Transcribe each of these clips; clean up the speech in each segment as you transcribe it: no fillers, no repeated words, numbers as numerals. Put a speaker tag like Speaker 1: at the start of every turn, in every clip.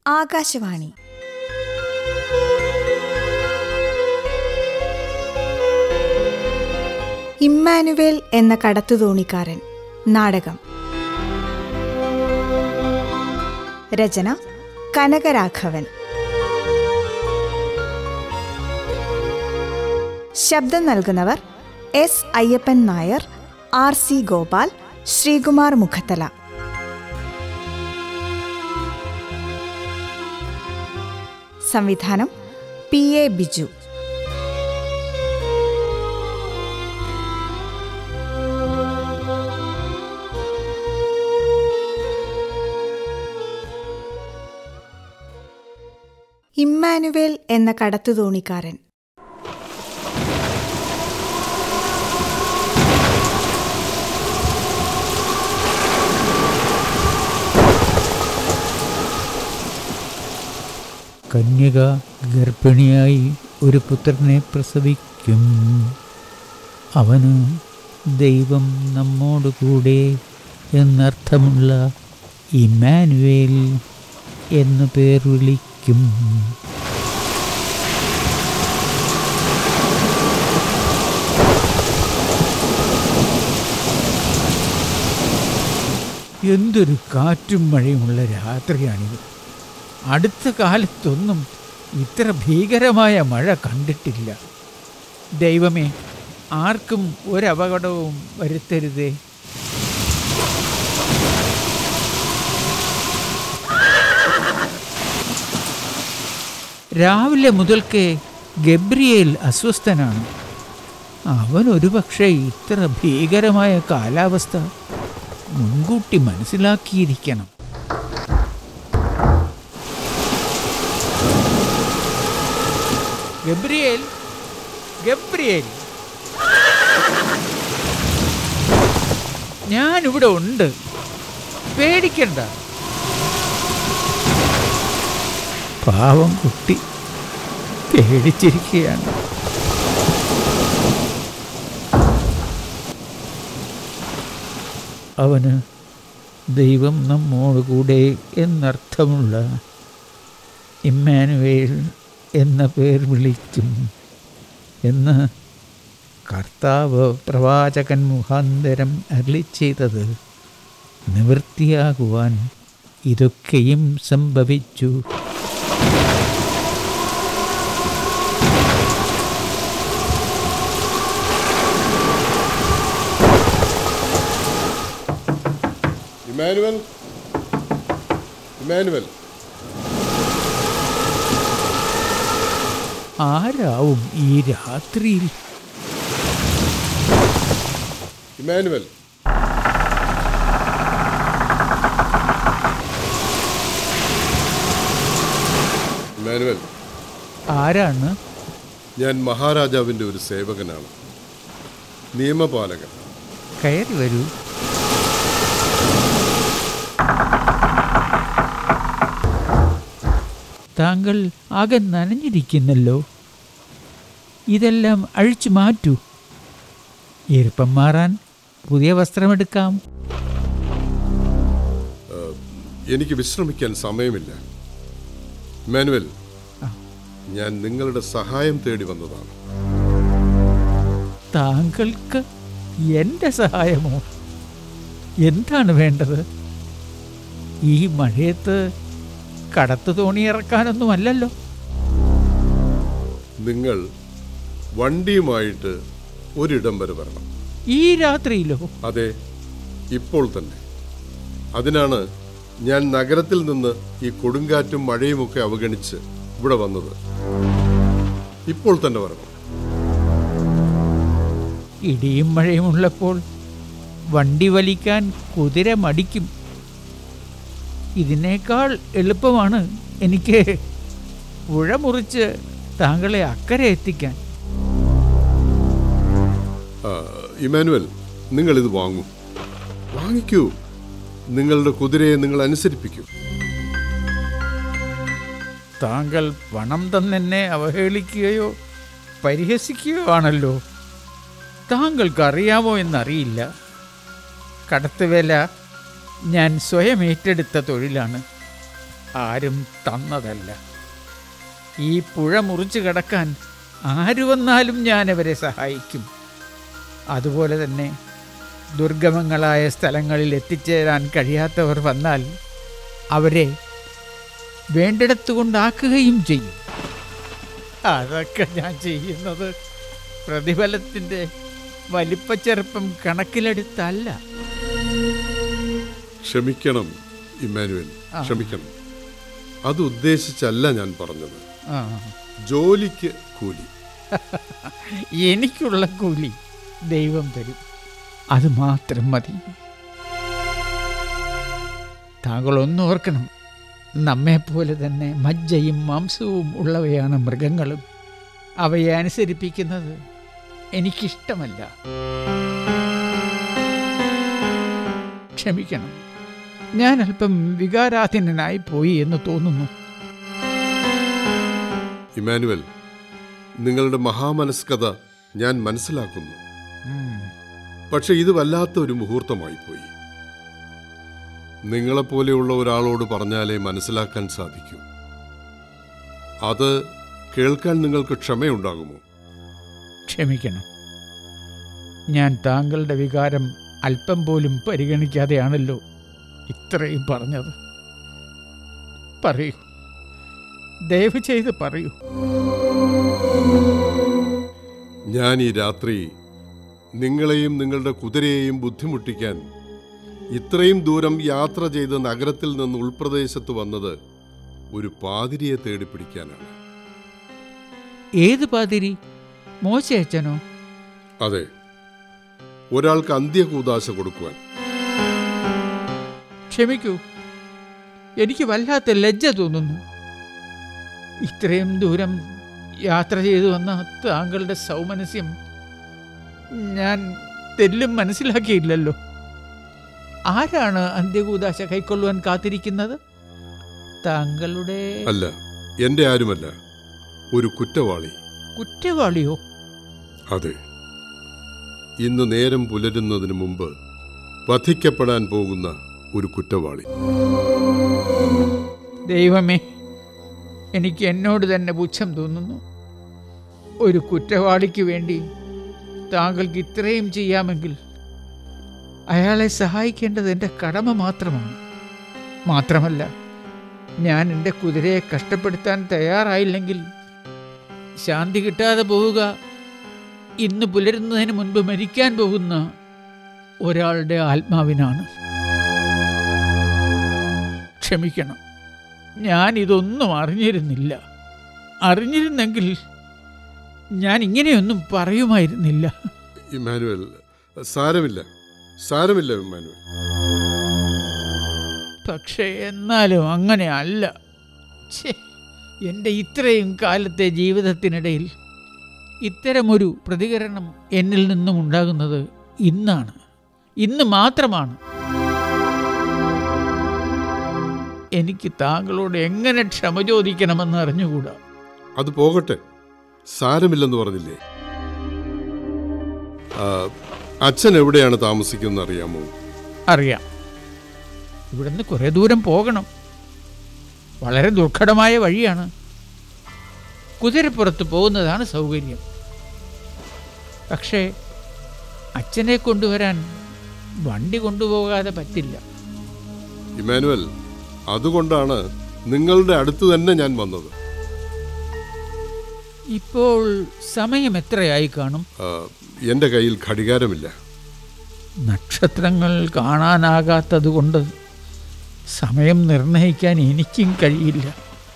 Speaker 1: Akashvani. Emmanuel എന്ന കടത്തുതോണിക്കാരൻ. നാടകം. രചന കനകരാഘവൻ. ശബ്ദം നൽകുന്നവർ S Ayyappan Nair, R C Gopal, Sreekumar Mukhathala. സംവിധാനം പി എ ബിജു. ഇമ്മാനുവേൽ എന്ന കടത്തുതോണിക്കാരൻ.
Speaker 2: കന്യക ഗർഭിണിയായി ഒരു പുത്രനെ പ്രസവിക്കും. അവന് ദൈവം നമ്മോടുകൂടെ എന്നർത്ഥമുള്ള ഇമ്മാനുവേൽ എന്നു പേർ വിളിക്കും. എന്തൊരു കാറ്റും മഴയുമുള്ള രാത്രിയാണിത്. അടുത്ത കാലത്തൊന്നും ഇത്ര ഭീകരമായ മഴ കണ്ടിട്ടില്ല. ദൈവമേ, ആർക്കും ഒരപകടവും വരുത്തരുതേ. രാവിലെ മുതൽക്കേ ഗബ്രിയേൽ അസ്വസ്ഥനാണ്. അവൻ ഒരുപക്ഷെ ഇത്ര ഭീകരമായ കാലാവസ്ഥ മുൻകൂട്ടി മനസ്സിലാക്കിയിരിക്കണം. ഗബ്രിയേൽ, ഗബ്രിയേൽ, ഞാനിവിടെ ഉണ്ട്, പേടിക്കണ്ട. പാവം കുട്ടി പേടിച്ചിരിക്കുകയാണ്. അവന് ദൈവം നമ്മോടുകൂടെ എന്നർത്ഥമുള്ള ഇമ്മാനുവേൽ എന്ന പേർ വിളിക്കും എന്ന് കർത്താവ് പ്രവാചകൻ മുഖാന്തരം അരുളിച്ചെയ്തത് നിവൃത്തിയാകുവാൻ ഇതൊക്കെയും സംഭവിച്ചു.
Speaker 3: ഇമ്മാനുവേൽ, ഇമ്മാനുവേൽ,
Speaker 2: ആരാവും ഈ രാത്രിയിൽ?
Speaker 3: Immanuel, Immanuel.
Speaker 2: ആരാണ്?
Speaker 3: ഞാൻ മഹാരാജാവിൻ്റെ ഒരു സേവകനാണ്, നിയമപാലകൻ.
Speaker 2: കയറി വരൂ. താങ്കൾ ആകെ നനഞ്ഞിരിക്കുന്നല്ലോ. ഇതെല്ലാം അഴിച്ചു മാറ്റൂ. ഈർപ്പം മാറാൻ പുതിയ വസ്ത്രമെടുക്കാം.
Speaker 3: എനിക്ക് വിശ്രമിക്കാൻ സമയമില്ല. ഇമ്മാനുവേൽ, ഞാൻ നിങ്ങളുടെ സഹായം തേടി വന്നതാണ്.
Speaker 2: താങ്കൾക്ക് എൻ്റെ സഹായമോ? എന്താണ് വേണ്ടത്? ഈ മഴയത്ത് കടത്തു തോണി ഇറക്കാനൊന്നുമല്ലല്ലോ.
Speaker 3: നിങ്ങൾ വണ്ടിയുമായിട്ട് ഒരിടം വരെ വരണം.
Speaker 2: ഈ രാത്രിയിലോ?
Speaker 3: അതെ, ഇപ്പോൾ തന്നെ. അതിനാണ് ഞാൻ നഗരത്തിൽ നിന്ന് ഈ കൊടുങ്കാറ്റും മഴയുമൊക്കെ അവഗണിച്ച് ഇവിടെ വന്നത്. ഇപ്പോൾ തന്നെ വരണം.
Speaker 2: ഇടിയും മഴയും ഉള്ളപ്പോൾ വണ്ടി വലിക്കാൻ കുതിര മടിക്കും. ഇതിനേക്കാൾ എളുപ്പമാണ് എനിക്ക് പുഴ മുറിച്ച് താങ്കളെ അക്കരെ എത്തിക്കാൻ.
Speaker 3: ഇമ്മാനുവേൽ, നിങ്ങളിത് വാങ്ങിക്കൂ. നിങ്ങളുടെ കുതിരയെ നിങ്ങൾ അനുസരിപ്പിക്കൂ.
Speaker 2: താങ്കൾ പണം തന്നെ അവഹേളിക്കുകയോ പരിഹസിക്കുകയോ ആണല്ലോ. താങ്കൾക്കറിയാമോ എന്നറിയില്ല, കടത്തുവേല ഞാൻ സ്വയം ഏറ്റെടുത്ത തൊഴിലാണ്. ആരും തന്നതല്ല. ഈ പുഴ മുറിച്ച് കടക്കാൻ ആര് വന്നാലും ഞാനവരെ സഹായിക്കും. അതുപോലെ തന്നെ ദുർഗമങ്ങളായ സ്ഥലങ്ങളിൽ എത്തിച്ചേരാൻ കഴിയാത്തവർ വന്നാൽ അവരെ വേണ്ടിടത്തു കൊണ്ടാക്കുകയും ചെയ്യും. അതൊക്കെ ഞാൻ ചെയ്യുന്നത് പ്രതിഫലത്തിൻ്റെ വലിപ്പച്ചെറുപ്പം കണക്കിലെടുത്തല്ല.
Speaker 3: ക്ഷമിക്കണം ഇമ്മാനുവൽ, ക്ഷമിക്കണം. അത് ഉദ്ദേശിച്ചല്ല ഞാൻ പറഞ്ഞത്. ജോലിക്ക് കൂലി.
Speaker 2: എനിക്കുള്ള കൂലി ദൈവം തരും, അത് മാത്രം മതി. താങ്കൾ ഒന്നോർക്കണം, നമ്മെപ്പോലെ തന്നെ മജ്ജയും മാംസവും ഉള്ളവയാണ് മൃഗങ്ങളും. അവയെ അനുസരിപ്പിക്കുന്നത് എനിക്കിഷ്ടമല്ല. ക്ഷമിക്കണം, ഞാൻ അല്പം വികാരാധീനനായി പോയി എന്ന് തോന്നുന്നു.
Speaker 3: ഇമ്മാനുവൽ, നിങ്ങളുടെ മഹാമനസ്കത ഞാൻ മനസ്സിലാക്കുന്നു. പക്ഷെ ഇത് വല്ലാത്ത ഒരു മുഹൂർത്തമായി പോയി. നിങ്ങളെപ്പോലെയുള്ള ഒരാളോട് പറഞ്ഞാലേ മനസ്സിലാക്കാൻ സാധിക്കൂ. അത് കേൾക്കാൻ നിങ്ങൾക്ക് ക്ഷമയുണ്ടാകുമോ?
Speaker 2: ക്ഷമിക്കണം, ഞാൻ താങ്കളുടെ വികാരം അല്പം പോലും പരിഗണിക്കാതെയാണല്ലോ ഇത്രയും പറഞ്ഞത്. പറയൂ, ദയവ് ചെയ്ത് പറയൂ.
Speaker 3: ഞാൻ ഈ രാത്രി നിങ്ങളെയും നിങ്ങളുടെ കുതിരയെയും ബുദ്ധിമുട്ടിക്കാൻ ഇത്രയും ദൂരം യാത്ര ചെയ്ത് നഗരത്തിൽ നിന്ന് ഉൾപ്രദേശത്ത് വന്നത് ഒരു പാതിരിയെ തേടി പിടിക്കാനാണ്.
Speaker 2: ഏത് പാതിരി? മോശയച്ചനോ?
Speaker 3: അതെ, ഒരാൾക്ക് അന്ത്യകൂദാശ കൊടുക്കുവാൻ.
Speaker 2: ക്ഷമിക്കൂ, എനിക്ക് വല്ലാത്ത ലജ്ജ തോന്നുന്നു. ഇത്രയും ദൂരം യാത്ര ചെയ്തു വന്ന താങ്കളുടെ സൗമനസ്യം ഞാൻ തെല്ലും മനസ്സിലാക്കിയില്ലല്ലോ. ആരാണ് അന്ത്യകൂദാശ കൈക്കൊള്ളുവാൻ കാത്തിരിക്കുന്നത്? താങ്കളുടെ?
Speaker 3: അല്ല, എന്റെ ആരുമല്ല, ഒരു കുറ്റവാളി.
Speaker 2: കുറ്റവാളിയോ?
Speaker 3: അതെ, ഇന്ന് നേരം പുലരുന്നതിന് മുമ്പ് വധിക്കപ്പെടാൻ പോകുന്ന ഒരു കുറ്റവാളി.
Speaker 2: ദൈവമേ, എനിക്ക് എന്നോട് തന്നെ പുച്ഛം തോന്നുന്നു. ഒരു കുറ്റവാളിക്ക് വേണ്ടി താങ്കൾക്ക് ഇത്രയും ചെയ്യാമെങ്കിൽ അയാളെ സഹായിക്കേണ്ടത് എൻ്റെ കടമ മാത്രമാണ്. മാത്രമല്ല, ഞാൻ എൻ്റെ കുതിരയെ കഷ്ടപ്പെടുത്താൻ തയ്യാറായില്ലെങ്കിൽ ശാന്തി കിട്ടാതെ പോവുക ഇന്ന് പുലരുന്നതിന് മുൻപ് മരിക്കാൻ പോകുന്ന ഒരാളുടെ ആത്മാവിനാണ്. ക്ഷമിക്കണം, ഞാൻ ഇതൊന്നും അറിഞ്ഞിരുന്നില്ല. അറിഞ്ഞിരുന്നെങ്കിൽ ഞാൻ ഇങ്ങനെയൊന്നും പറയുമായിരുന്നില്ല.
Speaker 3: ഇമ്മാനുവൽ, സാരമില്ല, സാരമില്ല ഇമ്മാനുവൽ.
Speaker 2: പക്ഷേ എന്നാലും അങ്ങനെ അല്ല. എൻ്റെ ഇത്രയും കാലത്തെ ജീവിതത്തിനിടയിൽ ഇത്തരമൊരു പ്രതികരണം എന്നിൽ നിന്നും ഉണ്ടാകുന്നത് ഇന്നാണ്, ഇന്ന് മാത്രമാണ്. എനിക്ക് താങ്കളോട് എങ്ങനെ ക്ഷമ ചോദിക്കണമെന്ന് അറിഞ്ഞുകൂടാ.
Speaker 3: അത് പോകട്ടെ, സാരമില്ലെന്ന് പറഞ്ഞില്ലേ? അച്ഛൻ എവിടെയാണ് താമസിക്കുന്നത് അറിയാമോ?
Speaker 2: അറിയാം. ഇവിടുന്ന് കുറേ ദൂരം പോകണം. വളരെ ദുർഘടമായ വഴിയാണ്. കുതിരപ്പുറത്ത് പോകുന്നതാണ് സൗകര്യം. പക്ഷേ അച്ഛനെ കൊണ്ടുവരാൻ വണ്ടി കൊണ്ടുപോകാതെ പറ്റില്ല.
Speaker 3: ഇമ്മാനുവൽ, അതുകൊണ്ടാണ് നിങ്ങളുടെ അടുത്ത് തന്നെ ഞാൻ വന്നത്.
Speaker 2: ഇപ്പോൾ സമയം എത്രയായി കാണും?
Speaker 3: എൻ്റെ കയ്യിൽ ഘടികാരമില്ല.
Speaker 2: നക്ഷത്രങ്ങൾ കാണാനാകാത്തത് കൊണ്ട് സമയം നിർണ്ണയിക്കാൻ എനിക്കും കഴിയില്ല.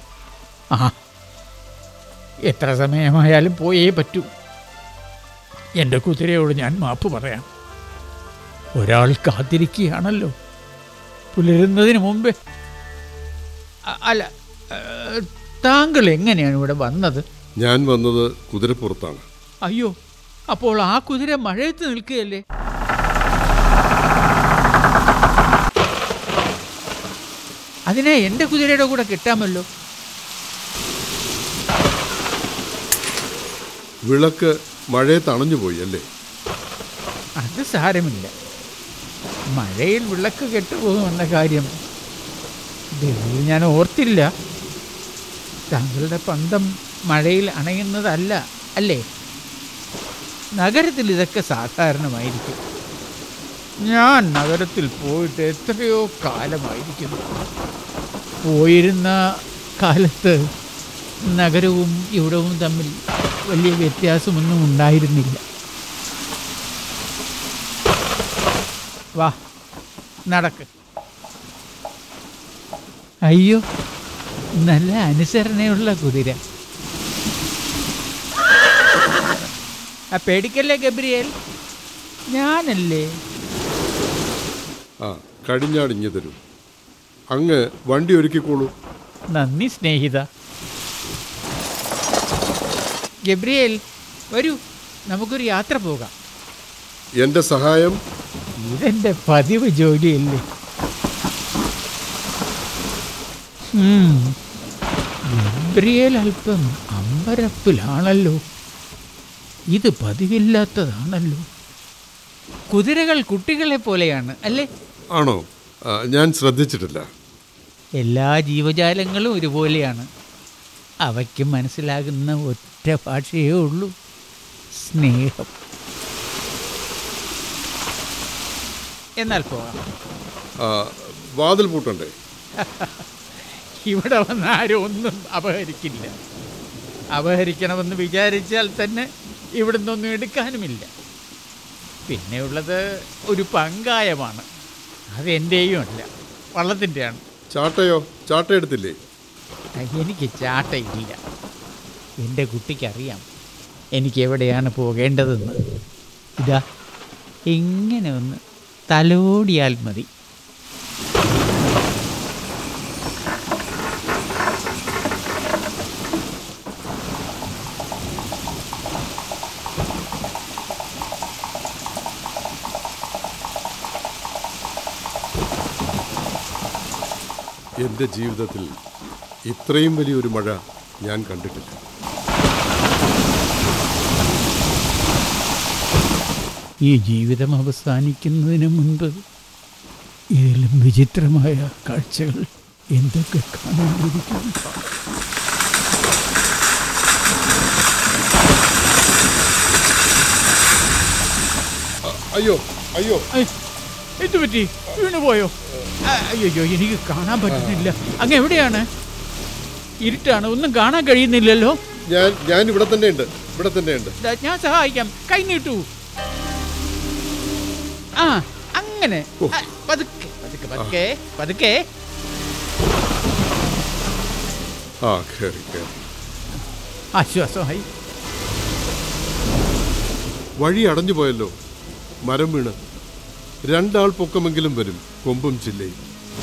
Speaker 2: എത്ര സമയമായാലും പോയേ പറ്റൂ. എൻ്റെ കുതിരയോട് ഞാൻ മാപ്പ് പറയാം. ഒരാൾ കാത്തിരിക്കുകയാണല്ലോ പുലരുന്നതിന് മുമ്പേ. അല്ല, താങ്കൾ എങ്ങനെയാണ് ഇവിടെ വന്നത്?
Speaker 3: ഞാൻ വന്നത് കുതിരപ്പുറത്താണ്.
Speaker 2: അയ്യോ, അപ്പോൾ ആ കുതിര മഴയത്ത് നിൽക്കുകയല്ലേ? അതിനെ എൻ്റെ കുതിരയുടെ കൂടെ കിട്ടാമല്ലോ.
Speaker 3: വിളക്ക് മഴയത്ത് അണഞ്ഞുപോയി അല്ലേ?
Speaker 2: അത് സാരമില്ല. മഴയിൽ വിളക്ക് കെട്ടുപോകുമെന്ന കാര്യം ഇത് ഞാൻ ഓർത്തില്ല. താങ്കളുടെ പന്തം മഴയിൽ അണയുന്നതല്ല അല്ലേ? നഗരത്തിൽ ഇതൊക്കെ സാധാരണമായിരിക്കും. ഞാൻ നഗരത്തിൽ പോയിട്ട് എത്രയോ കാലമായിരിക്കുന്നു. പോയിരുന്ന കാലത്ത് നഗരവും ഇവിടവും തമ്മിൽ വലിയ വ്യത്യാസമൊന്നും ഉണ്ടായിരുന്നില്ല. വാ, നടക്ക്. അയ്യോ, നല്ല അനുസരണയുള്ള കുതിര. പേടിക്കല്ലേ ഗബ്രിയേൽ, ഞാനല്ലേ.
Speaker 3: കടിഞ്ഞാടിഞ്ഞു തരൂ. അങ്ങ് വണ്ടി ഒരുക്കിക്കോളൂ.
Speaker 2: നന്ദി സ്നേഹിത. ഗബ്രിയേൽ, വരൂ, നമുക്കൊരു യാത്ര പോകാം.
Speaker 3: എൻ്റെ സഹായം?
Speaker 2: ഇതെൻ്റെ പതിവ് ജോലിയല്ലേ. ഗബ്രിയേൽ അല്പം അമ്പരപ്പിലാണല്ലോ. ഇത് പതിവില്ലാത്തതാണല്ലോ. കുതിരകൾ കുട്ടികളെ പോലെയാണ് അല്ലേ?
Speaker 3: ആണോ? ഞാൻ ശ്രദ്ധിച്ചിട്ടില്ല.
Speaker 2: എല്ലാ ജീവജാലങ്ങളും ഒരുപോലെയാണ്. അവയ്ക്ക് മനസ്സിലാകുന്ന ഒറ്റ ഭാഷയേ ഉള്ളൂ, സ്നേഹം. എന്നാൽ പോകാം.
Speaker 3: വാതിൽ പൂട്ടണ്ടേ?
Speaker 2: ഇവിടെ വന്ന് ആരും ഒന്നും അപഹരിക്കില്ല. അപഹരിക്കണമെന്ന് വിചാരിച്ചാൽ തന്നെ ഇവിടുന്നൊന്നും എടുക്കാനുമില്ല. പിന്നെയുള്ളത് ഒരു പങ്കായമാണ്. അതെൻ്റെയും അല്ല, വള്ളത്തിൻ്റെയാണ്.
Speaker 3: ചാട്ടയോ? ചാട്ട എടുത്തില്ലേ?
Speaker 2: എനിക്ക് ചാട്ടയില്ല. എൻ്റെ കുട്ടിക്കറിയാം എനിക്ക് എവിടെയാണ് പോകേണ്ടതെന്ന്. ഇതാ ഇങ്ങനെ ഒന്ന് തലോടിയാൽ മതി.
Speaker 3: എൻ്റെ ജീവിതത്തിൽ ഇത്രയും വലിയൊരു മഴ ഞാൻ കണ്ടിട്ടില്ല.
Speaker 2: ഈ ജീവിതം അവസാനിക്കുന്നതിന് മുൻപ് ഇതിലും വിചിത്രമായ കാഴ്ചകൾ എന്തൊക്കെ കാണാനിരിക്കുന്നു.
Speaker 3: അയ്യോ അയ്യോ,
Speaker 2: എന്തു പറ്റി? വീണുപോയോ? അയ്യോ, എനിക്ക് കാണാൻ പറ്റുന്നില്ല. അങ്ങ് എവിടെയാണ്? ഇരുട്ടാണ്, ഒന്നും കാണാൻ കഴിയുന്നില്ലല്ലോ.
Speaker 3: ഞാൻ ഇവിടെ തന്നെ ഉണ്ട്.
Speaker 2: ഞാൻ സഹായിക്കാം, കൈ നീട്ടൂ. ആ, അങ്ങനെ പതുക്കെ പതുക്കെ പതുക്കെ പതുക്കെ. ആശ്വാസമായി.
Speaker 3: വഴി അടഞ്ഞു പോയല്ലോ. മരം വീണ് 2 ആൾ പൊക്കമെങ്കിലും വരും, കൊമ്പും ചില്ലയും.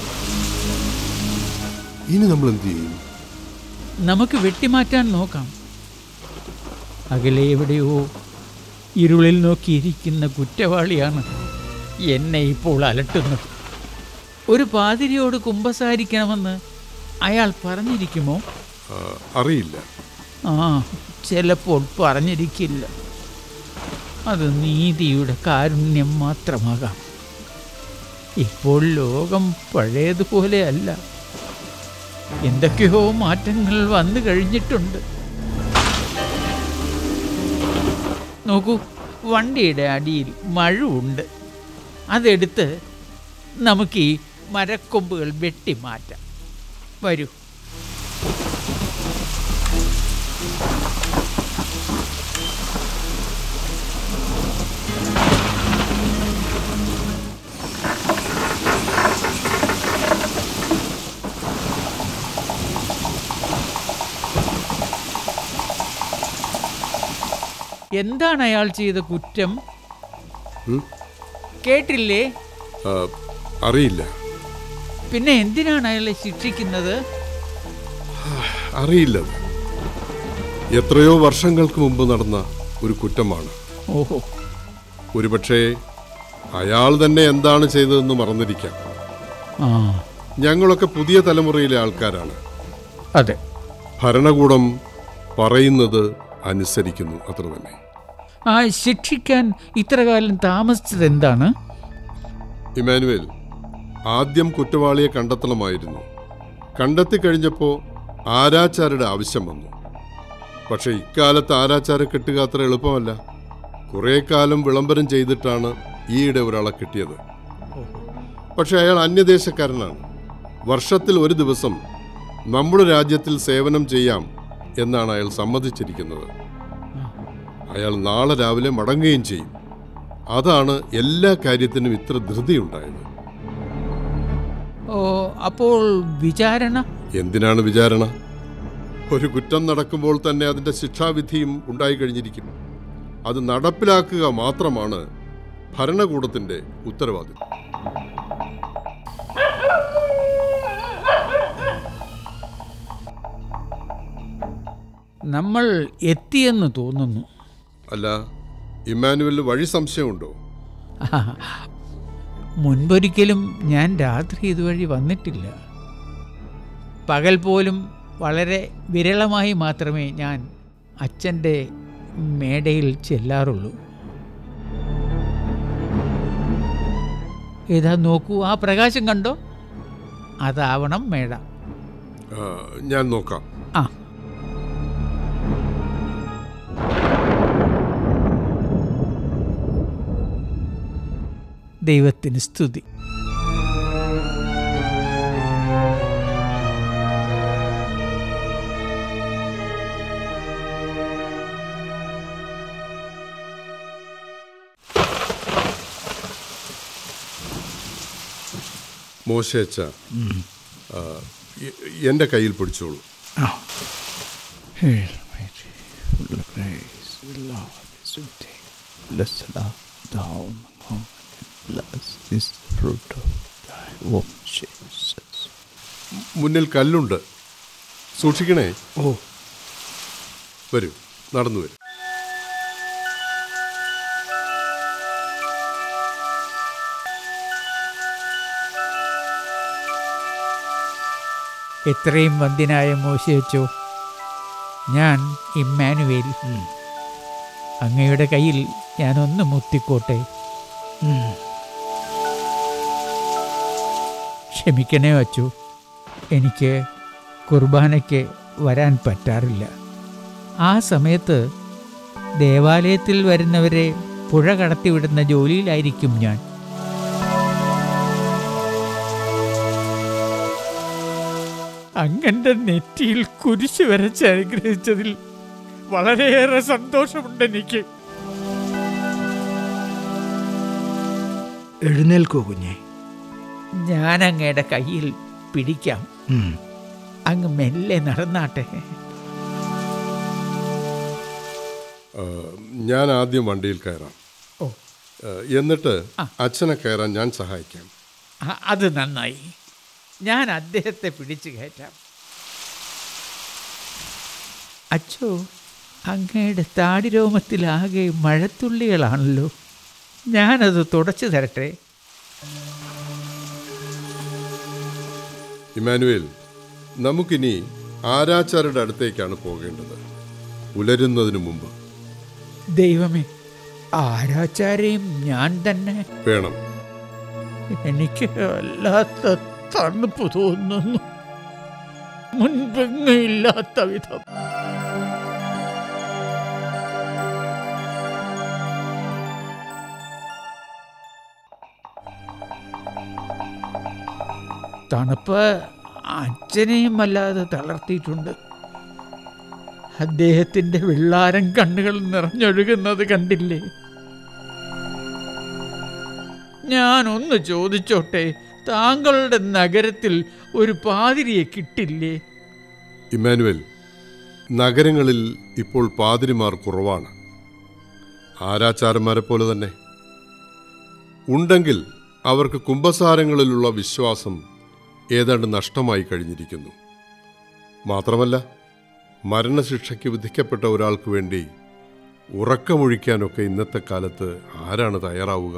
Speaker 3: ഇനി നമ്മൾ എന്ത് ചെയ്യും?
Speaker 2: നമുക്ക് വെട്ടിമാറ്റാൻ നോക്കാം. അകലെ എവിടെയോ ഇരുളിൽ നോക്കിയിരിക്കുന്ന കുറ്റവാളിയാണ് എന്നെ ഇപ്പോൾ അലട്ടുന്നത്. ഒരു പാതിരിയോട് കുമ്പസാരിക്കണമെന്ന് അയാൾ പറഞ്ഞിരിക്കുമോ?
Speaker 3: അറിയില്ല.
Speaker 2: ചിലപ്പോൾ പറഞ്ഞിരിക്കില്ല. അത് നീതിയുടെ കാരുണ്യം മാത്രമാകാം. ഇപ്പോൾ ലോകം പഴയതുപോലെ അല്ല. എന്തൊക്കെയോ മാറ്റങ്ങൾ വന്നു കഴിഞ്ഞിട്ടുണ്ട്. നോക്കൂ, വണ്ടിയുടെ അടിയിൽ മഴുണ്ട്. അതെടുത്ത് നമുക്ക് ഈ മരക്കൊമ്പുകൾ വെട്ടിമാറ്റാം. വരൂ. എന്താണ് അയാൾ ചെയ്ത കുറ്റം? കേട്ടില്ലേ?
Speaker 3: അറിയില്ല.
Speaker 2: പിന്നെ എന്തിനാണ് അയാളെ ശിക്ഷിക്കുന്നത്?
Speaker 3: അറിയില്ല. എത്രയോ വർഷങ്ങൾക്ക് മുമ്പ് നടന്ന ഒരു കുറ്റമാണ്.
Speaker 2: ഓഹോ.
Speaker 3: ഒരുപക്ഷെ അയാൾ തന്നെ എന്താണ് ചെയ്തതെന്ന് മറന്നിരിക്കാം. ഞങ്ങളൊക്കെ പുതിയ തലമുറയിലെ ആൾക്കാരാണ്.
Speaker 2: അതെ.
Speaker 3: ഭരണകൂടം പറയുന്നത് അനുസരിക്കുന്നു, അത്ര തന്നെ.
Speaker 2: ശിക്ഷിക്കാൻ ഇത്രകാലം താമസിച്ചത് എന്താണ്?
Speaker 3: ഇമാനുവേൽ, ആദ്യം കുറ്റവാളിയെ കണ്ടെത്തണമായിരുന്നു. കണ്ടെത്തിക്കഴിഞ്ഞപ്പോൾ ആരാച്ചാരുടെ ആവശ്യം വന്നു. പക്ഷെ ഇക്കാലത്ത് ആരാച്ചാരെ കിട്ടുക അത്ര എളുപ്പമല്ല. കുറേ കാലം വിളംബരം ചെയ്തിട്ടാണ് ഈയിടെ ഒരാളെ കിട്ടിയത്. പക്ഷെ അയാൾ അന്യദേശക്കാരനാണ്. വർഷത്തിൽ ഒരു ദിവസം നമ്മുടെ രാജ്യത്തിൽ സേവനം ചെയ്യാം എന്നാണ് അയാൾ സമ്മതിച്ചിരിക്കുന്നത്. അയാൾ നാളെ രാവിലെ മടങ്ങുകയും ചെയ്യും. അതാണ് എല്ലാ കാര്യത്തിനും ഇത്ര ധൃതിയുണ്ടായത്.
Speaker 2: ഓ, അപ്പോൾ വിചാരണ?
Speaker 3: എന്തിനാണ് വിചാരണ? ഒരു കുറ്റം നടക്കുമ്പോൾ തന്നെ അതിൻ്റെ ശിക്ഷാവിധിയും ഉണ്ടായി കഴിഞ്ഞിരിക്കും. അത് നടപ്പിലാക്കുക മാത്രമാണ് ഭരണകൂടത്തിൻ്റെ ഉത്തരവാദിത്വം.
Speaker 2: നമ്മൾ എത്തിയെന്ന് തോന്നുന്നു.
Speaker 3: അല്ല, ഇമ്മാനുവലിന് വഴി സംശയമുണ്ടോ?
Speaker 2: മുൻപൊരിക്കലും ഞാൻ രാത്രി ഇതുവഴി വന്നിട്ടില്ല. പകൽ പോലും വളരെ വിരളമായി മാത്രമേ ഞാൻ അച്ഛൻ്റെ മേടയിൽ ചെല്ലാറുള്ളൂ. ഏതാ നോക്കൂ, ആ പ്രകാശം കണ്ടോ? അതാവണം മേട.
Speaker 3: ഞാൻ നോക്കാം.
Speaker 2: ആ, ദൈവത്തിന് സ്തുതി.
Speaker 3: മോശേച്ച, എൻ്റെ കയ്യിൽ പിടിച്ചോളൂ. മുന്നിൽ കല്ലുണ്ട്, സൂക്ഷിക്കണേ.
Speaker 4: ഓ,
Speaker 3: വരൂ, നടന്നു വരും.
Speaker 2: എത്രയും വന്ധ്യനായ മോശേച്ചോ, ഞാൻ ഇമ്മാനുവേൽ. അങ്ങയുടെ കയ്യിൽ ഞാനൊന്ന് മുത്തിക്കോട്ടെ. ക്ഷമിക്കണേ അച്ചു, എനിക്ക് കുർബാനയ്ക്ക് വരാൻ പറ്റാറില്ല. ആ സമയത്ത് ദേവാലയത്തിൽ വരുന്നവരെ പുഴ കടത്തിവിടുന്ന ജോലിയിലായിരിക്കും ഞാൻ. അങ്ങന്റെ നെറ്റിയിൽ കുരിശ് വരച്ച് അനുഗ്രഹിച്ചതിൽ വളരെയേറെ സന്തോഷമുണ്ട് എനിക്ക്.
Speaker 4: എഴുന്നേൽക്കോ കുഞ്ഞെ.
Speaker 2: ഞാൻ അങ്ങയുടെ കയ്യിൽ പിടിക്കാം. അങ്ങ് മെല്ലെ നടന്നാട്ടെ.
Speaker 3: ഞാൻ ആദ്യം വണ്ടിയിൽ കയറാം.
Speaker 2: ഓ,
Speaker 3: എന്നിട്ട് അച്ഛനെ കയറാൻ ഞാൻ സഹായിക്കാം.
Speaker 2: അത് നന്നായി. ഞാൻ അദ്ദേഹത്തെ പിടിച്ചു കയറ്റാം. അച്ചോ, അങ്ങയുടെ താടിരോമത്തിലാകെ മഴത്തുള്ളികളാണല്ലോ. ഞാനത് തുടച്ചു തരട്ടെ?
Speaker 3: ഇമ്മാനുവേൽ, നമുക്കിനി ആരാച്ചാരുടെ അടുത്തേക്കാണ് പോകേണ്ടത്, പുലരുന്നതിന് മുമ്പ്.
Speaker 2: ദൈവമേ, ആരാച്ചാരെയും ഞാൻ തന്നെ?
Speaker 3: വേണം.
Speaker 2: എനിക്ക് വല്ലാത്ത തണുപ്പ് തോന്നുന്നു, മുൻപെങ്ങയില്ലാത്ത വിധം. തണുപ്പ് അച്ഛനെയും അല്ലാതെ തളർത്തിയിട്ടുണ്ട്. അദ്ദേഹത്തിൻ്റെ വെള്ളാരം കണ്ണുകൾ നിറഞ്ഞൊഴുകുന്നത് കണ്ടില്ലേ? ഞാനൊന്ന് ചോദിച്ചോട്ടെ, താങ്കളുടെ നഗരത്തിൽ ഒരു പാതിരിയെ കിട്ടില്ലേ?
Speaker 3: ഇമ്മാനുവേൽ, നഗരങ്ങളിൽ ഇപ്പോൾ പാതിരിമാർ കുറവാണ്, ആരാച്ചാരന്മാരെ പോലെ തന്നെ. ഉണ്ടെങ്കിൽ അവർക്ക് കുമ്പസാരങ്ങളിലുള്ള വിശ്വാസം ഏതാണ്ട് നഷ്ടമായി കഴിഞ്ഞിരിക്കുന്നു. മാത്രമല്ല, മരണശിക്ഷയ്ക്ക് വിധിക്കപ്പെട്ട ഒരാൾക്ക് വേണ്ടി ഉറക്കമൊഴിക്കാനൊക്കെ ഇന്നത്തെ കാലത്ത് ആരാണ് തയ്യാറാവുക?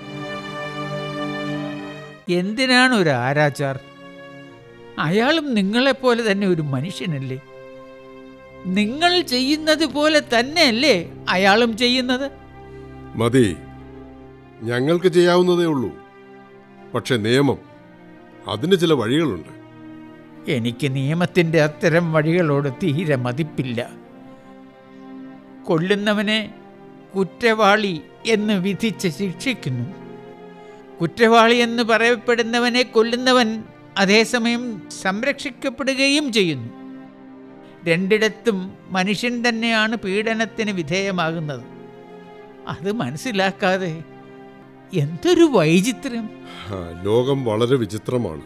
Speaker 2: എന്തിനാണ് ഒരു ആരാച്ചാർ? അയാളും നിങ്ങളെപ്പോലെ തന്നെ ഒരു മനുഷ്യനല്ലേ? നിങ്ങൾ ചെയ്യുന്നത് പോലെ തന്നെയല്ലേ അയാളും ചെയ്യുന്നത്?
Speaker 3: മതി, ഞങ്ങൾക്ക് ചെയ്യാവുന്നതേ ഉള്ളൂ. പക്ഷെ നിയമം, അതിന് ചില വഴികളുണ്ട്.
Speaker 2: എനിക്ക് നിയമത്തിൻ്റെ അത്തരം വഴികളോട് തീരെ മതിപ്പില്ല. കൊല്ലുന്നവനെ കുറ്റവാളി എന്ന് വിധിച്ച് ശിക്ഷിക്കുന്നു. കുറ്റവാളി എന്ന് പറയപ്പെടുന്നവനെ കൊല്ലുന്നവൻ അതേസമയം സംരക്ഷിക്കപ്പെടുകയും ചെയ്യുന്നു. രണ്ടിടത്തും മനുഷ്യൻ തന്നെയാണ് പീഡനത്തിന് വിധേയമാകുന്നത്. അത് മനസ്സിലാക്കാതെ എന്തൊരു വൈചിത്രം!
Speaker 3: ലോകം വളരെ വിചിത്രമാണ്.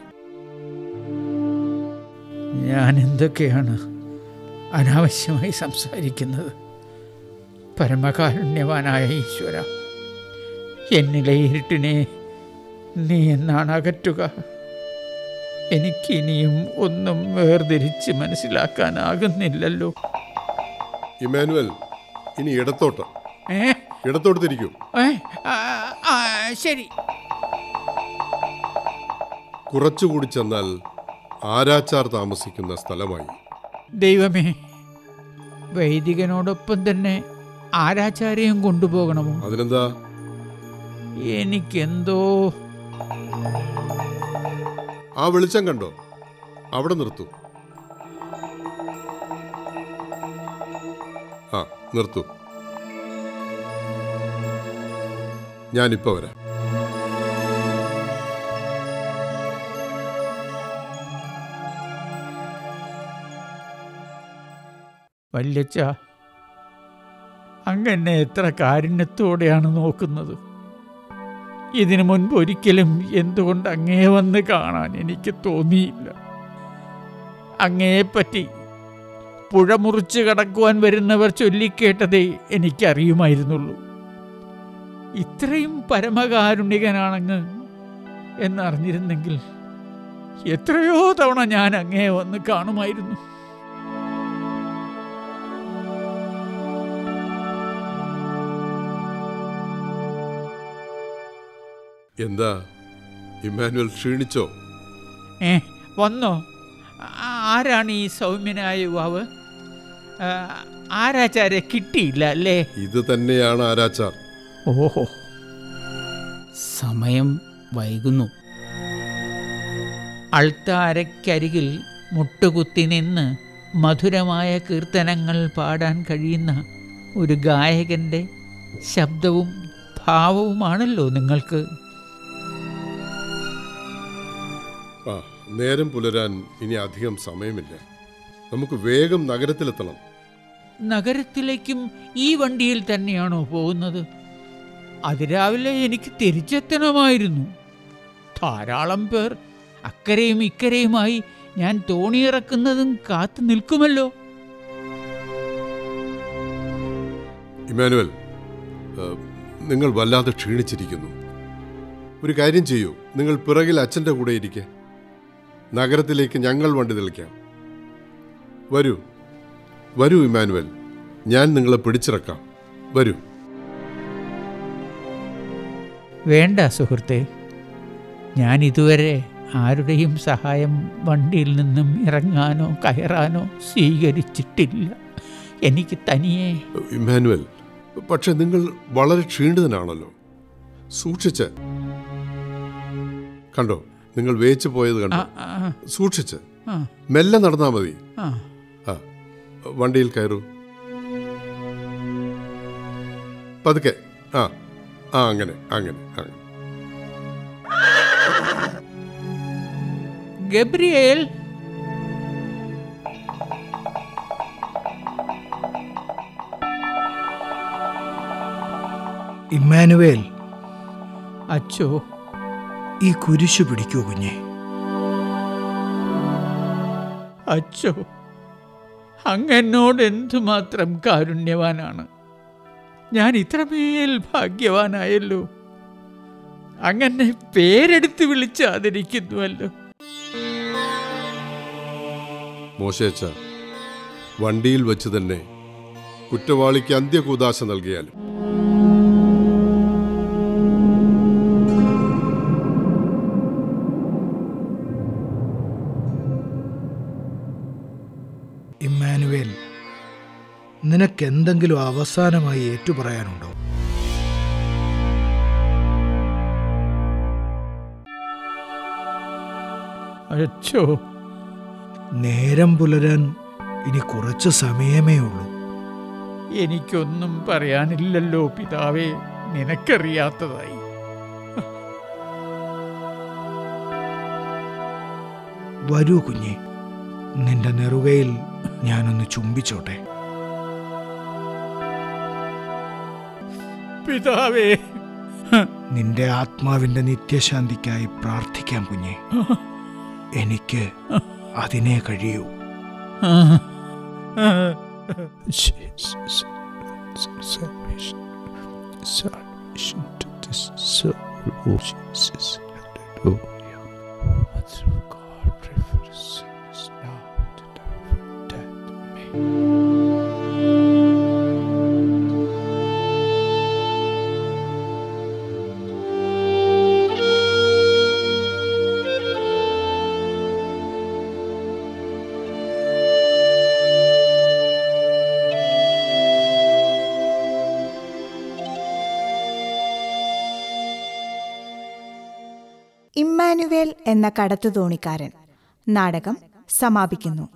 Speaker 2: ഞാൻ എന്തൊക്കെയാണ് അനാവശ്യമായി സംസാരിക്കുന്നത്? പരമകാരുണ്യവാനായ ഈശ്വര, എന്നിലെ ഇരുട്ടിനെ നീ എന്നാണ് അകറ്റുക? എനിക്കിനിയും ഒന്നും വേർതിരിച്ച് മനസ്സിലാക്കാനാകുന്നില്ലല്ലോ.
Speaker 3: ഇമ്മാനുവൽ, ഇനി ഇടത്തോട്ട് തിരിക്കൂ.
Speaker 2: ശരി.
Speaker 3: കുറച്ചുകൂടി ചെന്നാൽ ആരാച്ചാർ താമസിക്കുന്ന സ്ഥലമായി.
Speaker 2: ദൈവമേ, വൈദികനോടൊപ്പം തന്നെ ആരാച്ചാരെയും കൊണ്ടുപോകണമോ?
Speaker 3: അതിനെന്താ?
Speaker 2: എനിക്കെന്തോ.
Speaker 3: ആ വെളിച്ചം കണ്ടോ? അവിടെ നിർത്തൂ. നിർത്തൂ. ഞാനിപ്പോ വരാം.
Speaker 2: വല്യച്ഛ, അങ്ങനെ എത്ര കാരുണ്യത്തോടെയാണ് നോക്കുന്നത്. ഇതിനു മുൻപ് ഒരിക്കലും എന്തുകൊണ്ട് അങ്ങേ വന്ന് കാണാൻ എനിക്ക് തോന്നിയില്ല. അങ്ങയെപ്പറ്റി പുഴ മുറിച്ച് കടക്കുവാൻ വരുന്നവർ ചൊല്ലിക്കേട്ടതേ എനിക്കറിയുമായിരുന്നുള്ളൂ. ഇത്രയും പരമകാരുണികനാണങ്ങ് എന്നറിഞ്ഞിരുന്നെങ്കിൽ എത്രയോ തവണ ഞാൻ അങ്ങേ വന്ന് കാണുമായിരുന്നു.
Speaker 3: എന്താ ഇമ്മാനുവൽ, ക്ഷീണിച്ചോ?
Speaker 2: വന്നോ? ആരാണ് ഈ സൗമ്യനായ യുവാവ്? ആരാച്ചാരെ കിട്ടിയില്ല അല്ലേ?
Speaker 3: ഇത് തന്നെയാണ് ആരാച്ചാർ.
Speaker 2: ഓഹോ,
Speaker 4: സമയം വൈകുന്നു.
Speaker 2: അൾത്താരയ്ക്കരികിൽ മുട്ടുകുത്തി നിന്ന് മധുരമായ കീർത്തനങ്ങൾ പാടാൻ കഴിയുന്ന ഒരു ഗായകൻ്റെ ശബ്ദവും ഭാവവുമാണല്ലോ നിങ്ങൾക്ക്.
Speaker 3: നേരം പുലരാൻ ഇനി അധികം സമയമില്ല. നമുക്ക് വേഗം നഗരത്തിലെത്തണം.
Speaker 2: നഗരത്തിലേക്കും ഈ വണ്ടിയിൽ തന്നെയാണോ പോകുന്നത്? അതിരാവിലെ എനിക്ക് തിരിച്ചെത്തണമായിരുന്നു. ധാരാളം പേർ അക്കരയും ഇക്കരയുമായി ഞാൻ തോണിയിറക്കുന്നതും കാത്തു നിൽക്കുമല്ലോ.
Speaker 3: ഇമ്മാനുവൽ, നിങ്ങൾ വല്ലാതെ ക്ഷീണിച്ചിരിക്കുന്നു. ഒരു കാര്യം ചെയ്യൂ, നിങ്ങൾ പിറകിൽ അച്ഛൻ്റെ കൂടെ ഇരിക്കെ. നഗരത്തിലേക്ക് ഞങ്ങൾ വണ്ടി തെളിക്കാം. വരൂ വരൂ ഇമ്മാനുവൽ, ഞാൻ നിങ്ങളെ പിടിച്ചിറക്കാം. വരൂ.
Speaker 2: വേണ്ട സുഹൃത്തെ, ഞാൻ ഇതുവരെ ആരുടെയും സഹായം വണ്ടിയിൽ നിന്നും ഇറങ്ങാനോ കയറാനോ സ്വീകരിച്ചിട്ടില്ല. എനിക്ക് തനിയെ.
Speaker 3: ഇമ്മാനുവൽ, പക്ഷെ നിങ്ങൾ വളരെ ക്ഷീണിതനാണല്ലോ. സൂക്ഷിച്ച്. കണ്ടോ, നിങ്ങൾ വേച്ചു പോയത് കണ്ടോ? സൂക്ഷിച്ച് മെല്ലെ നടന്നാ മതി. വണ്ടിയിൽ കയറൂ. പതുക്കെ. അങ്ങനെ അങ്ങനെ അങ്ങനെ.
Speaker 2: ഗബ്രിയേൽ,
Speaker 5: ഇമ്മാനുവേൽ,
Speaker 2: അച്ചോ,
Speaker 5: ഈ കുരിശു പിടിക്കൂ കുഞ്ഞെ.
Speaker 2: അച്ചോ, അങ്ങെന്നോട് എന്തുമാത്രം കാരുണ്യവാനാണ്. ഞാൻ ഇത്രമേൽ ഭാഗ്യവാനായല്ലോ. അങ്ങനെ പേരെടുത്ത് വിളിച്ച് ആദരിക്കുന്നുവല്ലോ.
Speaker 3: മോശേച്ച, വണ്ടിയിൽ വെച്ച് തന്നെ കുറ്റവാളിക്ക് അന്ത്യകൂദാശ നൽകിയാലും.
Speaker 5: ഇമ്മാനുവേൽ, നിനക്കെന്തെങ്കിലും അവസാനമായി ഏറ്റുപറയാനുണ്ടോ?
Speaker 2: അച്ചോ,
Speaker 5: നേരം പുലരാൻ ഇനി കുറച്ച് സമയമേ ഉള്ളൂ.
Speaker 2: എനിക്കൊന്നും പറയാനില്ലല്ലോ പിതാവേ, നിനക്കറിയാത്തതായി.
Speaker 5: വരൂ കുഞ്ഞെ, നിന്റെ നെറുകയിൽ ഞാനൊന്ന് ചുംബിച്ചോട്ടെ.
Speaker 2: പിതാവേ,
Speaker 5: നിന്റെ ആത്മാവിന്റെ നിത്യശാന്തിക്കായി പ്രാർത്ഥിക്കാം കുഞ്ഞെ. എനിക്ക് അതിനെ കഴിയൂ.
Speaker 1: ഇമ്മാനുവേൽ എന്ന കടത്തുതോണിക്കാരൻ നാടകം സമാപിക്കുന്നു.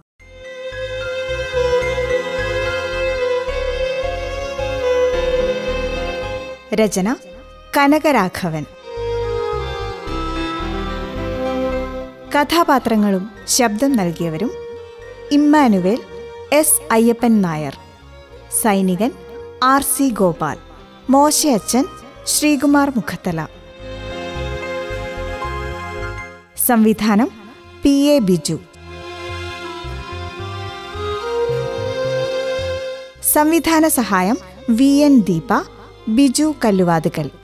Speaker 1: രചന കനകരാഘവൻ. കഥാപാത്രങ്ങളും ശബ്ദം നൽകിയവരും: ഇമ്മാനുവേൽ എസ് അയ്യപ്പൻ നായർ, സൈനികൻ RC ഗോപാൽ, മോശയച്ചൻ ശ്രീകുമാർ മുഖത്തല. സംവിധാനം PA ബിജു. സംവിധാന സഹായം VN ദീപ, ബിജു കല്ലുവാതുകൽ.